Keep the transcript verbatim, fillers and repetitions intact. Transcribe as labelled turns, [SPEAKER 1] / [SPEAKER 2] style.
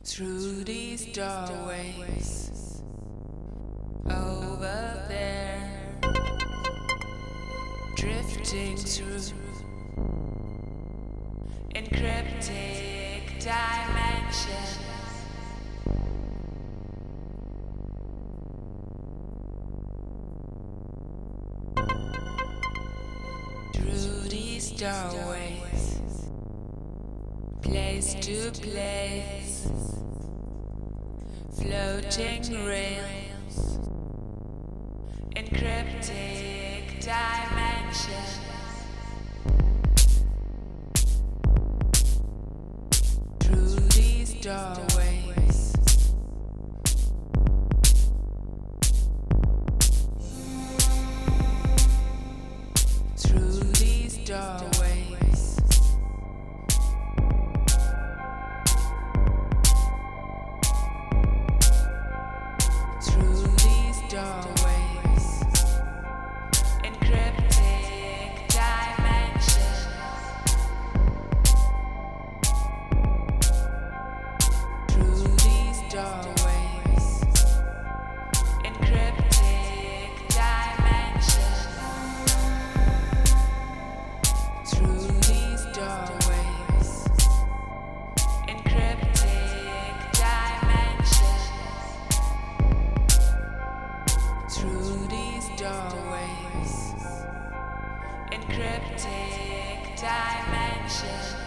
[SPEAKER 1] Through these doorways, over there, drifting through encryptic dimensions. Through these doorways, place to place, floating rails, encryptic dimensions. Through these doorways, through these doorways, through these doorways, encryptic dimensions. Through these doorways, encryptic dimensions. Through these doorways, encryptic dimensions. Through these doorways, encryptic dimensions.